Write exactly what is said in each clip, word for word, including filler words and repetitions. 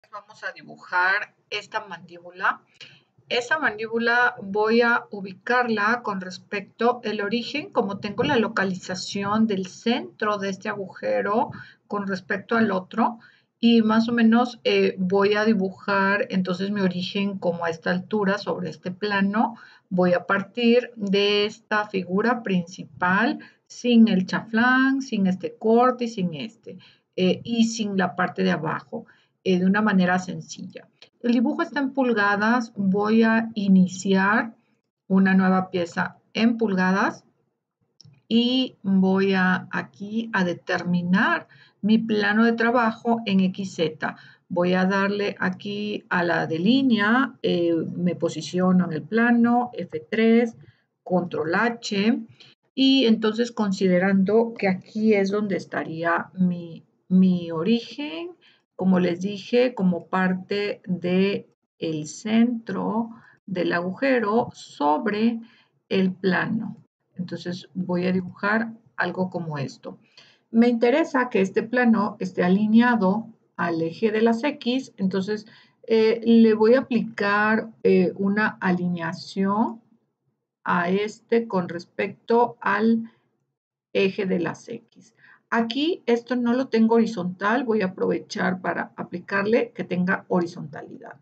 Vamos a dibujar esta mandíbula. Esta mandíbula voy a ubicarla con respecto al origen, como tengo la localización del centro de este agujero con respecto al otro, y más o menos eh, voy a dibujar entonces mi origen como a esta altura sobre este plano. Voy a partir de esta figura principal sin el chaflán, sin este corte y sin este, eh, y sin la parte de abajo, eh, de una manera sencilla. El dibujo está en pulgadas. Voy a iniciar una nueva pieza en pulgadas y voy a aquí a determinar mi plano de trabajo en equis zeta. Voy a darle aquí a la de línea, eh, me posiciono en el plano, efe tres, control hache, y entonces considerando que aquí es donde estaría mi, mi origen, como les dije, como parte del centro del agujero sobre el plano. Entonces voy a dibujar algo como esto. Me interesa que este plano esté alineado al eje de las X, entonces eh, le voy a aplicar eh, una alineación a este con respecto al eje de las X. Aquí esto no lo tengo horizontal, voy a aprovechar para aplicarle que tenga horizontalidad.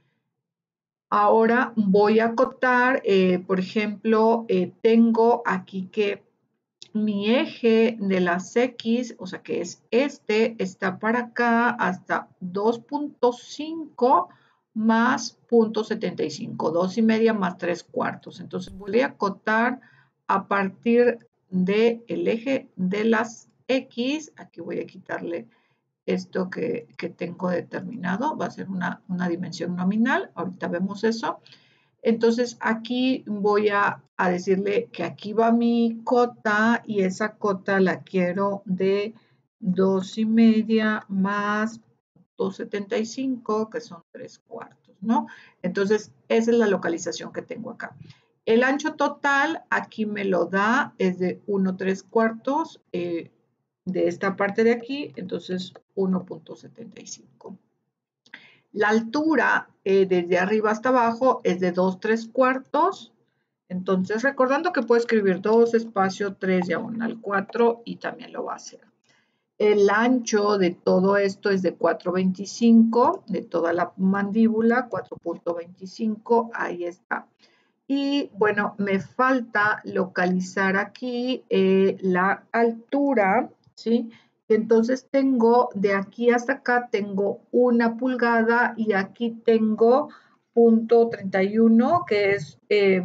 Ahora voy a acotar, eh, por ejemplo, eh, tengo aquí que mi eje de las X, o sea que es este, está para acá hasta dos punto cinco más punto setenta y cinco, dos y media más tres cuartos. Entonces voy a acotar a partir del eje de las X, aquí voy a quitarle esto que, que tengo determinado, va a ser una, una dimensión nominal, ahorita vemos eso. Entonces aquí voy a, a, decirle que aquí va mi cota y esa cota la quiero de dos y media más dos setenta y cinco, que son tres cuartos, ¿no? Entonces esa es la localización que tengo acá. El ancho total aquí me lo da, es de uno tres cuartos eh, de esta parte de aquí, entonces uno punto setenta y cinco. La altura eh, desde arriba hasta abajo es de dos tres cuartos. Entonces, recordando que puedo escribir dos espacio tres diagonal cuatro y también lo va a hacer. El ancho de todo esto es de cuatro veinticinco, de toda la mandíbula, cuatro punto veinticinco, ahí está. Y bueno, me falta localizar aquí eh, la altura, ¿sí? Entonces tengo de aquí hasta acá, tengo una pulgada y aquí tengo punto treinta y uno, que es eh,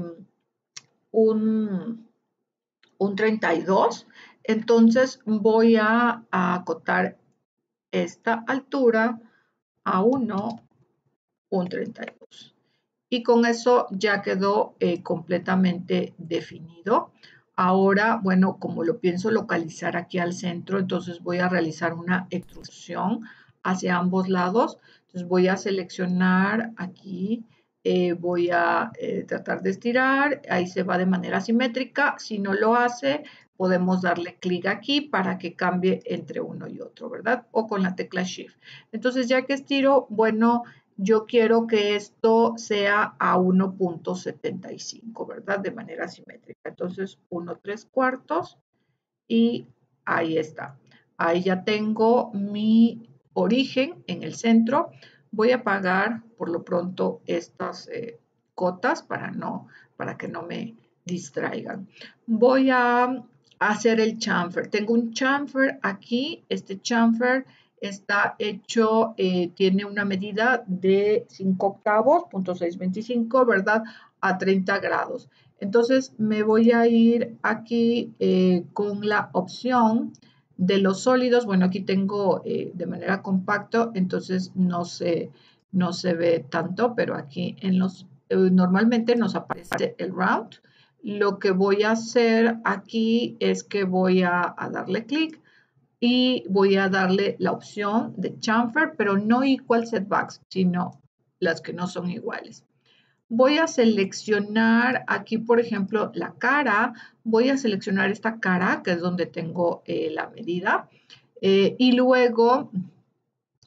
un, un treinta y dos. Entonces voy a, a acotar esta altura a uno, un treinta y dos. Y con eso ya quedó eh, completamente definido. Ahora, bueno, como lo pienso localizar aquí al centro, entonces voy a realizar una extrusión hacia ambos lados. Entonces voy a seleccionar aquí, eh, voy a eh, tratar de estirar, ahí se va de manera simétrica. Si no lo hace, podemos darle clic aquí para que cambie entre uno y otro, ¿verdad? O con la tecla Shift. Entonces ya que estiro, bueno, yo quiero que esto sea a uno punto setenta y cinco, ¿verdad? De manera simétrica. Entonces, uno tres cuartos y ahí está. Ahí ya tengo mi origen en el centro. Voy a apagar por lo pronto estas eh, cotas para, no, para que no me distraigan. Voy a hacer el chamfer. Tengo un chamfer aquí. Este chamfer está hecho, eh, tiene una medida de cinco octavos, punto seiscientos veinticinco, ¿verdad? A treinta grados. Entonces me voy a ir aquí eh, con la opción de los sólidos. Bueno, aquí tengo eh, de manera compacto, entonces no se, no se ve tanto, pero aquí en los, eh, normalmente nos aparece el round. Lo que voy a hacer aquí es que voy a, a darle clic y voy a darle la opción de chamfer, pero no equal setbacks, sino las que no son iguales. Voy a seleccionar aquí, por ejemplo, la cara. Voy a seleccionar esta cara, que es donde tengo eh, la medida. Eh, y luego,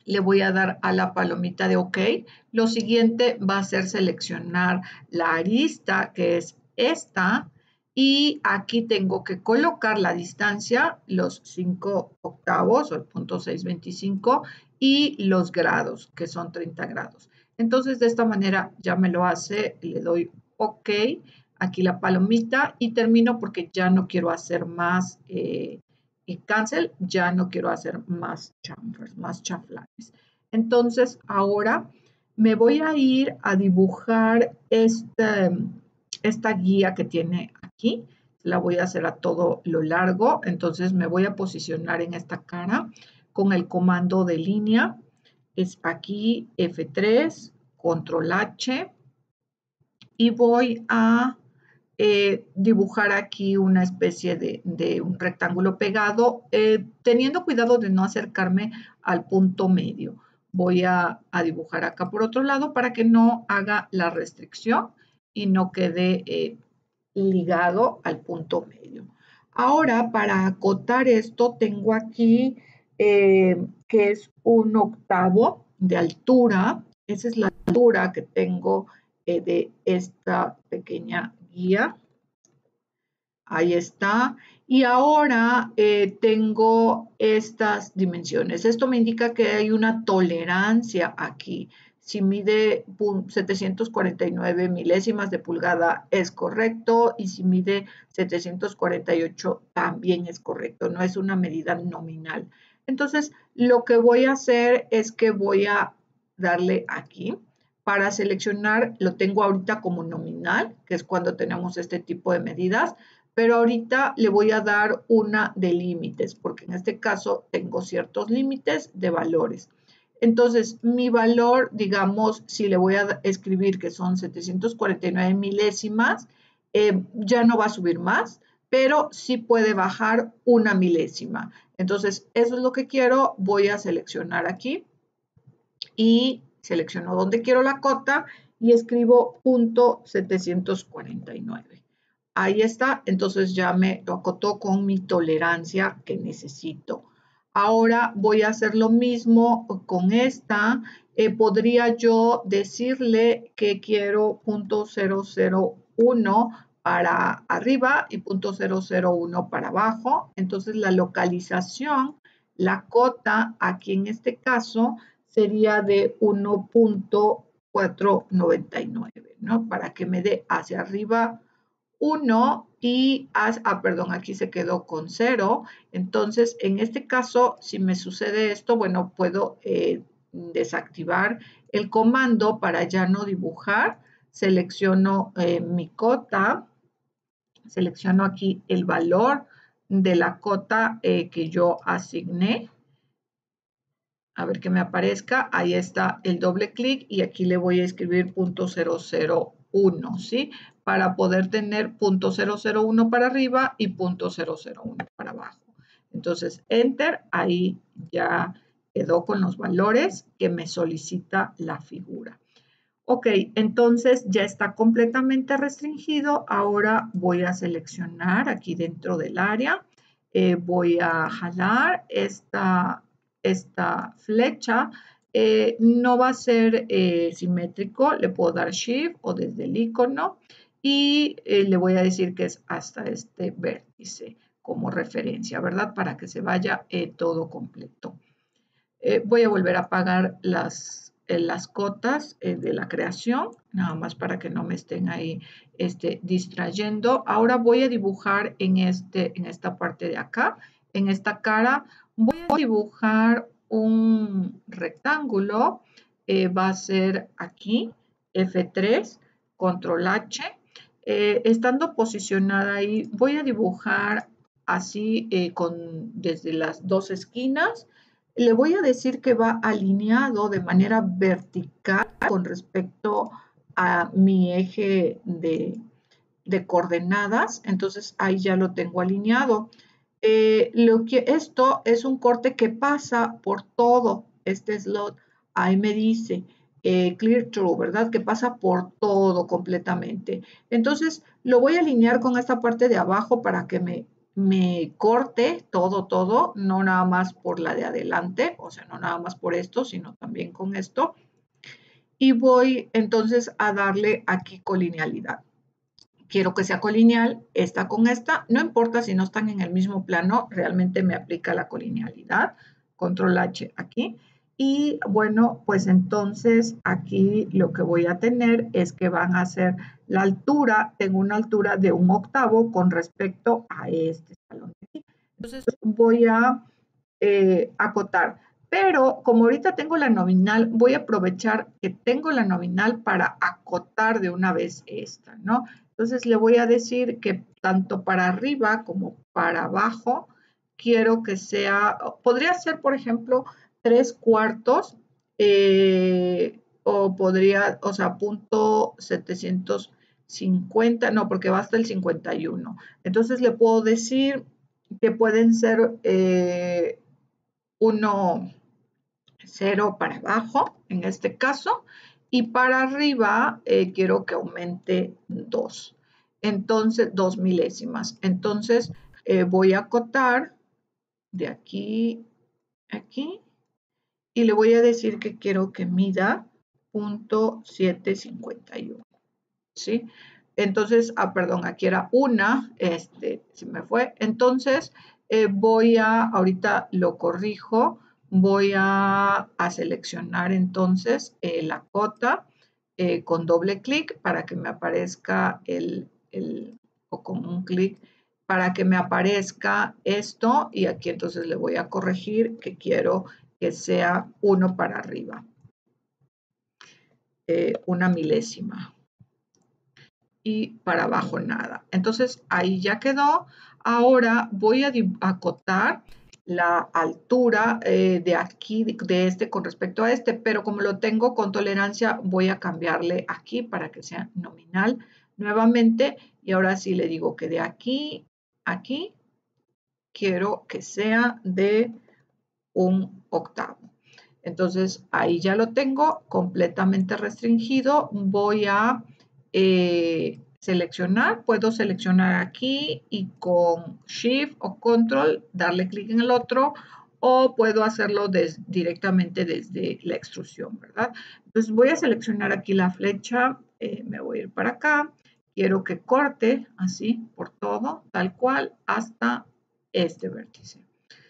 le voy a dar a la palomita de OK. Lo siguiente va a ser seleccionar la arista, que es esta, y aquí tengo que colocar la distancia, los cinco octavos o el punto seiscientos veinticinco y los grados, que son treinta grados. Entonces, de esta manera ya me lo hace, le doy OK, aquí la palomita y termino porque ya no quiero hacer más eh, y cancel, ya no quiero hacer más chamfers, más chaflanes. Entonces, ahora me voy a ir a dibujar este, esta guía que tiene aquí. La voy a hacer a todo lo largo. Entonces, me voy a posicionar en esta cara con el comando de línea. Es aquí F tres, control H. Y voy a Eh, dibujar aquí una especie de, de un rectángulo pegado, eh, teniendo cuidado de no acercarme al punto medio. Voy a, a, dibujar acá por otro lado para que no haga la restricción y no quede eh, ligado al punto medio. Ahora, para acotar esto, tengo aquí eh, que es un octavo de altura. Esa es la altura que tengo eh, de esta pequeña guía. Ahí está. Y ahora eh, tengo estas dimensiones. Esto me indica que hay una tolerancia aquí. Si mide setecientos cuarenta y nueve milésimas de pulgada es correcto y si mide setecientos cuarenta y ocho también es correcto. No es una medida nominal. Entonces, lo que voy a hacer es que voy a darle aquí. Para seleccionar, lo tengo ahorita como nominal, que es cuando tenemos este tipo de medidas, pero ahorita le voy a dar una de límites, porque en este caso tengo ciertos límites de valores. Entonces, mi valor, digamos, si le voy a escribir que son setecientos cuarenta y nueve milésimas, eh, ya no va a subir más, pero sí puede bajar una milésima. Entonces, eso es lo que quiero. Voy a seleccionar aquí y selecciono donde quiero la cota y escribo punto setecientos cuarenta y nueve. Ahí está, entonces ya me lo acotó con mi tolerancia que necesito. Ahora voy a hacer lo mismo con esta. Eh, podría yo decirle que quiero punto cero cero uno para arriba y punto cero cero uno para abajo. Entonces la localización, la cota aquí en este caso sería de uno punto cuatrocientos noventa y nueve, ¿no? Para que me dé hacia arriba uno y, ah, perdón, aquí se quedó con cero. Entonces, en este caso, si me sucede esto, bueno, puedo eh, desactivar el comando para ya no dibujar. Selecciono eh, mi cota, selecciono aquí el valor de la cota eh, que yo asigné. A ver que me aparezca, ahí está el doble clic y aquí le voy a escribir punto cero cero uno, ¿sí? Para poder tener punto cero cero uno para arriba y punto cero cero uno para abajo. Entonces, Enter, ahí ya quedó con los valores que me solicita la figura. Ok, entonces ya está completamente restringido. Ahora voy a seleccionar aquí dentro del área. Eh, voy a jalar esta esta flecha, eh, no va a ser eh, simétrico, le puedo dar Shift o desde el icono y eh, le voy a decir que es hasta este vértice como referencia, ¿verdad? Para que se vaya eh, todo completo. Eh, voy a volver a apagar las, eh, las cotas eh, de la creación, nada más para que no me estén ahí este, distrayendo. Ahora voy a dibujar en, este, en esta parte de acá, en esta cara, voy a dibujar un rectángulo, eh, va a ser aquí, F tres, control H. Eh, estando posicionada ahí, voy a dibujar así eh, con, desde las dos esquinas. Le voy a decir que va alineado de manera vertical con respecto a mi eje de, de coordenadas. Entonces ahí ya lo tengo alineado. Eh, lo que, esto es un corte que pasa por todo este slot. Ahí me dice eh, clear through, ¿verdad? Que pasa por todo completamente. Entonces lo voy a alinear con esta parte de abajo para que me, me corte todo, todo, no nada más por la de adelante, o sea, no nada más por esto, sino también con esto. Y voy entonces a darle aquí colinealidad. Quiero que sea colineal esta con esta, no importa si no están en el mismo plano, realmente me aplica la colinealidad, control H aquí. Y bueno, pues entonces aquí lo que voy a tener es que van a ser la altura, tengo una altura de un octavo con respecto a este escalón de aquí. Entonces voy a eh, acotar. Pero como ahorita tengo la nominal, voy a aprovechar que tengo la nominal para acotar de una vez esta, ¿no? Entonces le voy a decir que tanto para arriba como para abajo quiero que sea, podría ser, por ejemplo, tres cuartos eh, o podría, o sea, punto setecientos cincuenta, no, porque va hasta el cincuenta y uno. Entonces le puedo decir que pueden ser eh, uno, cero para abajo, en este caso, y para arriba eh, quiero que aumente dos. Entonces, dos milésimas. Entonces, eh, voy a acotar de aquí a aquí y le voy a decir que quiero que mida punto setecientos cincuenta y uno. ¿Sí? Entonces, ah, perdón, aquí era una, este, se me fue. Entonces, eh, voy a, ahorita lo corrijo, voy a, a seleccionar entonces eh, la cota eh, con doble clic para que me aparezca el, el, o con un clic, para que me aparezca esto y aquí entonces le voy a corregir que quiero que sea uno para arriba, eh, una milésima. Y para abajo nada. Entonces ahí ya quedó. Ahora voy a acotar la altura eh, de aquí, de este con respecto a este, pero como lo tengo con tolerancia, voy a cambiarle aquí para que sea nominal nuevamente. Y ahora sí le digo que de aquí a aquí quiero que sea de un octavo. Entonces ahí ya lo tengo completamente restringido. Voy a eh, seleccionar, puedo seleccionar aquí y con Shift o Control darle clic en el otro o puedo hacerlo des, directamente desde la extrusión, ¿verdad? Entonces voy a seleccionar aquí la flecha, eh, me voy a ir para acá, quiero que corte así por todo, tal cual, hasta este vértice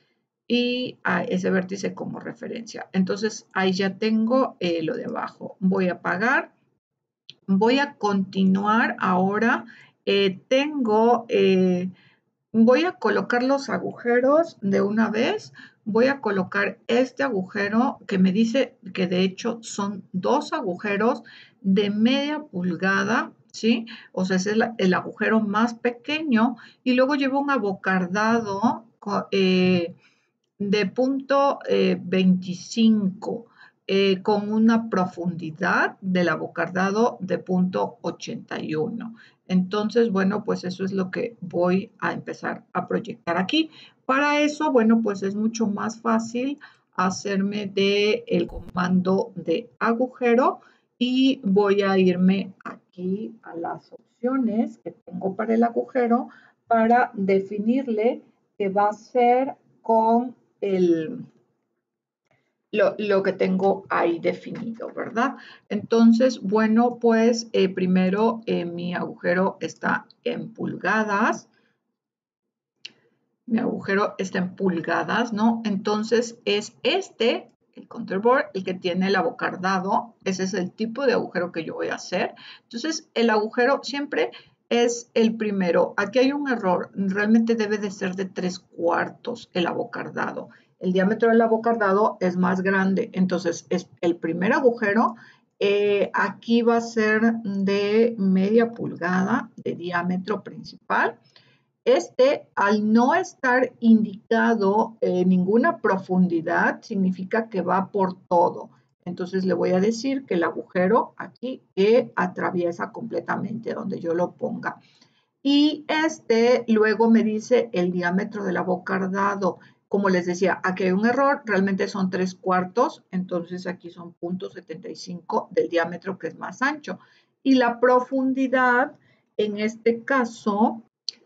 y a ese vértice como referencia. Entonces ahí ya tengo eh, lo de abajo. Voy a apagar. Voy a continuar ahora. Eh, tengo, eh, voy a colocar los agujeros de una vez. Voy a colocar este agujero que me dice que de hecho son dos agujeros de media pulgada, ¿sí? O sea, ese es el, el agujero más pequeño y luego llevo un abocardado eh, de punto eh, veinticinco eh, con una profundidad del abocardado de punto ochenta y uno. Entonces, bueno, pues eso es lo que voy a empezar a proyectar aquí. Para eso, bueno, pues es mucho más fácil hacerme de el comando de agujero y voy a irme aquí a las opciones que tengo para el agujero para definirle que va a ser con el, lo, lo, que tengo ahí definido, ¿verdad? Entonces, bueno, pues eh, primero eh, mi agujero está en pulgadas. Mi agujero está en pulgadas, ¿no? Entonces es este, el contour board, el que tiene el abocardado. Ese es el tipo de agujero que yo voy a hacer. Entonces el agujero siempre es el primero. Aquí hay un error. Realmente debe de ser de tres cuartos el abocardado. El diámetro del abocardado es más grande. Entonces es el primer agujero. Eh, aquí va a ser de media pulgada de diámetro principal. Este, al no estar indicado eh, ninguna profundidad, significa que va por todo. Entonces le voy a decir que el agujero aquí que atraviesa completamente donde yo lo ponga. Y este luego me dice el diámetro del abocardado. Como les decía, aquí hay un error, realmente son tres cuartos, entonces aquí son punto setenta y cinco del diámetro que es más ancho. Y la profundidad, en este caso,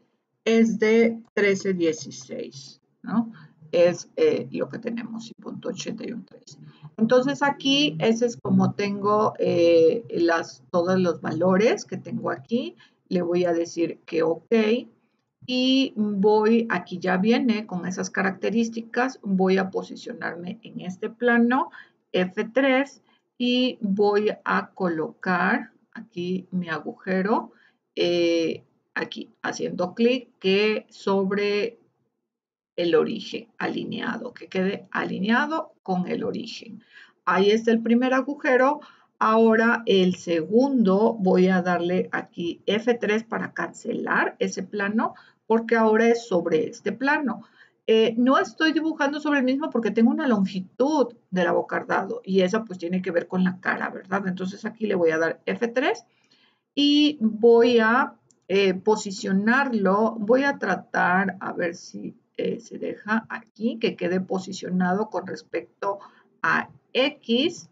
es de trece dieciséis, ¿no? Es eh, lo que tenemos, y punto ochenta y uno trece. Entonces aquí, ese es como tengo eh, las, todos los valores que tengo aquí. Le voy a decir que ok. Y voy, aquí ya viene con esas características, voy a posicionarme en este plano, F tres, y voy a colocar aquí mi agujero, eh, aquí haciendo clic, que sobre el origen alineado, que quede alineado con el origen. Ahí está el primer agujero. Ahora el segundo, voy a darle aquí F tres para cancelar ese plano, porque ahora es sobre este plano. Eh, no estoy dibujando sobre el mismo porque tengo una longitud del abocardado y esa pues tiene que ver con la cara, ¿verdad? Entonces aquí le voy a dar F tres y voy a eh, posicionarlo, voy a tratar a ver si eh, se deja aquí que quede posicionado con respecto a X,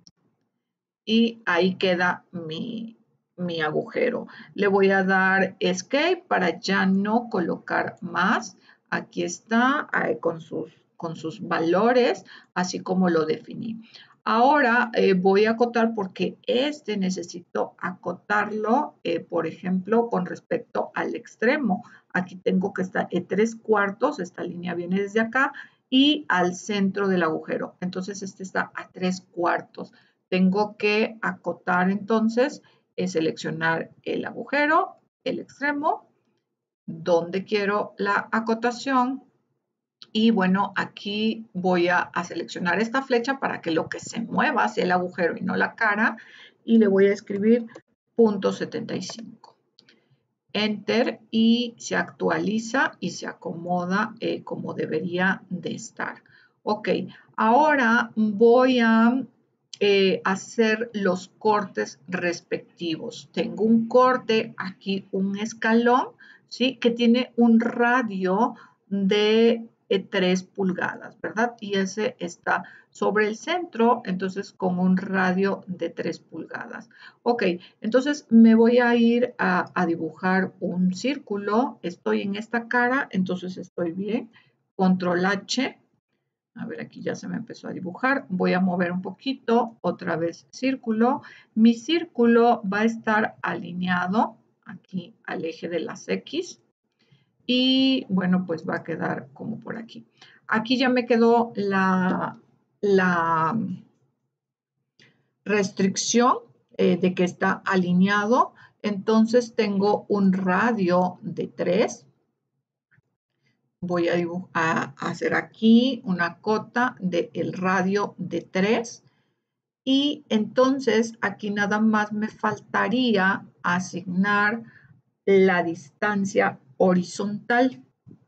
y ahí queda mi, mi agujero. Le voy a dar Escape para ya no colocar más. Aquí está eh, con, sus, con sus valores, así como lo definí. Ahora eh, voy a acotar porque este necesito acotarlo, eh, por ejemplo, con respecto al extremo. Aquí tengo que estar en tres cuartos, esta línea viene desde acá, y al centro del agujero. Entonces este está a tres cuartos. Tengo que acotar entonces, es seleccionar el agujero, el extremo, donde quiero la acotación. Y bueno, aquí voy a, a, seleccionar esta flecha para que lo que se mueva sea el agujero y no la cara. Y le voy a escribir punto setenta y cinco. Enter, y se actualiza y se acomoda eh, como debería de estar. Ok, ahora voy a eh, hacer los cortes respectivos. Tengo un corte aquí, un escalón, ¿sí? Que tiene un radio de eh, tres pulgadas, ¿verdad? Y ese está sobre el centro, entonces con un radio de tres pulgadas. Ok, entonces me voy a ir a, a dibujar un círculo. Estoy en esta cara, entonces estoy bien. Control H. A ver, aquí ya se me empezó a dibujar. Voy a mover un poquito, otra vez círculo. Mi círculo va a estar alineado aquí al eje de las X. Y bueno, pues va a quedar como por aquí. Aquí ya me quedó la, la restricción eh, de que está alineado. Entonces tengo un radio de tres. Voy a, a hacer aquí una cota del radio de tres. Y entonces aquí nada más me faltaría asignar la distancia horizontal.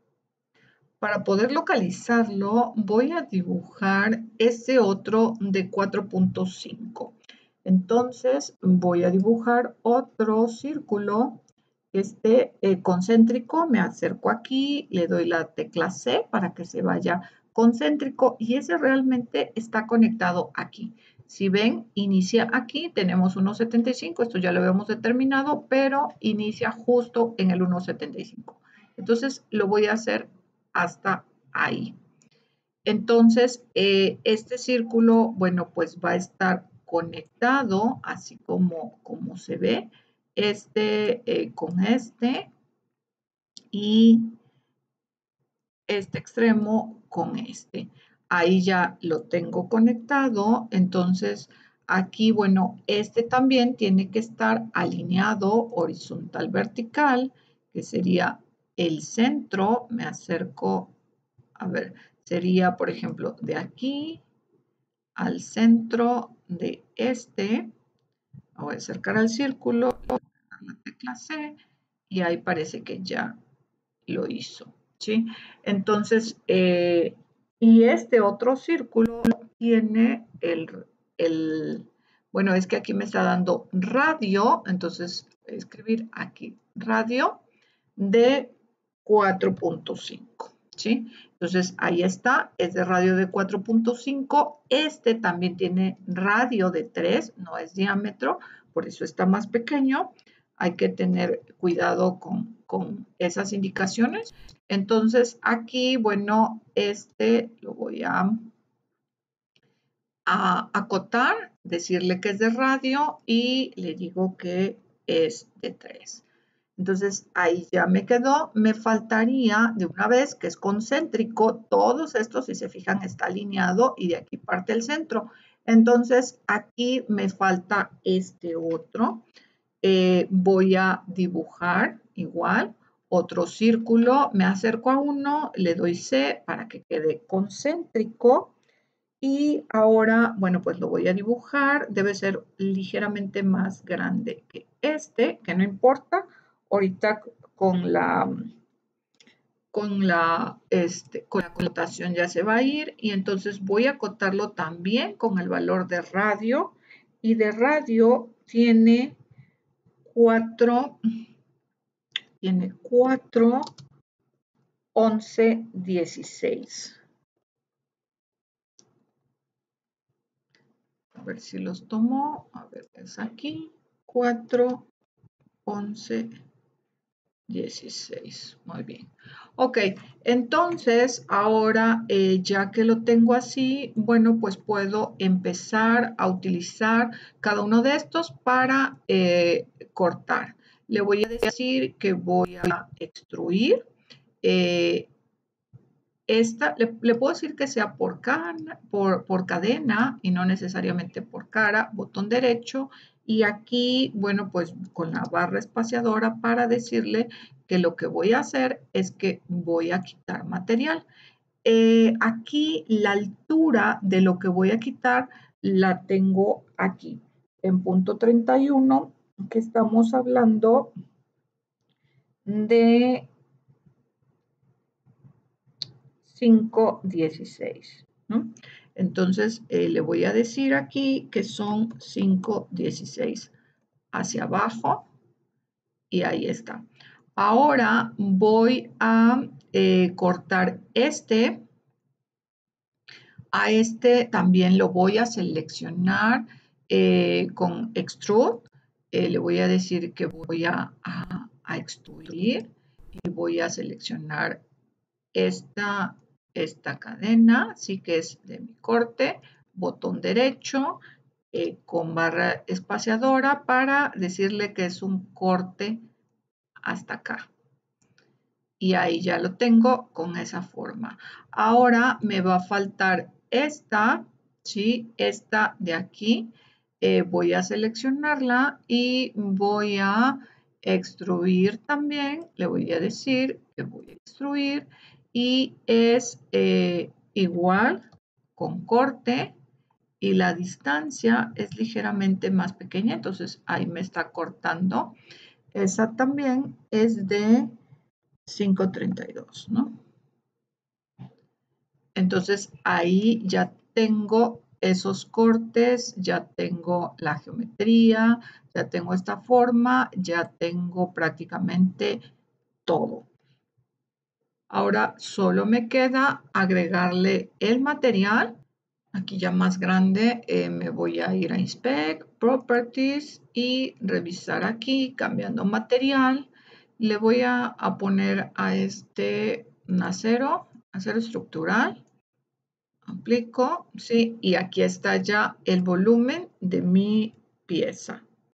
Para poder localizarlo, voy a dibujar ese otro de cuatro punto cinco. Entonces, voy a dibujar otro círculo que esté eh, concéntrico. Me acerco aquí, le doy la tecla C para que se vaya concéntrico, y ese realmente está conectado aquí. Si ven, inicia aquí, tenemos uno setenta y cinco, esto ya lo habíamos determinado, pero inicia justo en el uno setenta y cinco. Entonces, lo voy a hacer hasta ahí. Entonces, eh, este círculo, bueno, pues va a estar conectado, así como, como se ve, este eh, con este, y este extremo con este. Ahí ya lo tengo conectado. Entonces, aquí, bueno, este también tiene que estar alineado horizontal vertical, que sería el centro. Me acerco, a ver, sería, por ejemplo, de aquí al centro de este. Voy a acercar al círculo, la tecla C, y ahí parece que ya lo hizo, ¿sí? Entonces, eh, y este otro círculo tiene el, el, bueno, es que aquí me está dando radio, entonces voy a escribir aquí radio de cuatro punto cinco, ¿sí? Entonces, ahí está, es de radio de cuatro punto cinco. Este también tiene radio de tres, no es diámetro, por eso está más pequeño. hay que tener cuidado con, con esas indicaciones. Entonces aquí, bueno, este lo voy a, a acotar, decirle que es de radio y le digo que es de tres. Entonces ahí ya me quedó. Me faltaría de una vez que es concéntrico. Todos estos, si se fijan, está alineado y de aquí parte el centro. Entonces aquí me falta este otro. Eh, voy a dibujar igual otro círculo. Me acerco a uno, le doy C para que quede concéntrico. Y ahora, bueno, pues lo voy a dibujar. Debe ser ligeramente más grande que este, que no importa. Ahorita con la, con la, este, con la connotación ya se va a ir. Y entonces voy a acotarlo también con el valor de radio. Y de radio tiene cuatro, tiene cuatro, once, dieciséis. A ver si los tomo. A ver, es aquí. cuatro, once, dieciséis. Muy bien. Ok, entonces ahora eh, ya que lo tengo así, bueno, pues puedo empezar a utilizar cada uno de estos para eh, cortar. Le voy a decir que voy a extruir. Eh, esta, le, le, puedo decir que sea por, can, por, por cadena y no necesariamente por cara, botón derecho. Y aquí, bueno, pues con la barra espaciadora para decirle que lo que voy a hacer es que voy a quitar material. Eh, aquí la altura de lo que voy a quitar la tengo aquí, en punto treinta y uno, que estamos hablando de cinco dieciséis, ¿no? Entonces eh, le voy a decir aquí que son cinco dieciséis hacia abajo y ahí está. Ahora voy a eh, cortar este. A este también lo voy a seleccionar eh, con Extrude. Eh, le voy a decir que voy a, a, a extruir y voy a seleccionar esta, esta cadena, sí que es de mi corte, botón derecho eh, con barra espaciadora para decirle que es un corte hasta acá. Y ahí ya lo tengo con esa forma. Ahora me va a faltar esta, ¿sí? Esta de aquí. Eh, voy a seleccionarla y voy a extruir también. Le voy a decir que voy a extruir y es eh, igual con corte y la distancia es ligeramente más pequeña. Entonces ahí me está cortando. Esa también es de cinco treinta y dos, ¿no? Entonces ahí ya tengo esos cortes, ya tengo la geometría, ya tengo esta forma, ya tengo prácticamente todo. Ahora solo me queda agregarle el material. Aquí ya más grande eh, me voy a ir a Inspect, Properties y revisar aquí cambiando material. Le voy a, a poner a este un acero, acero estructural. Aplico, sí, y aquí está ya el volumen de mi pieza.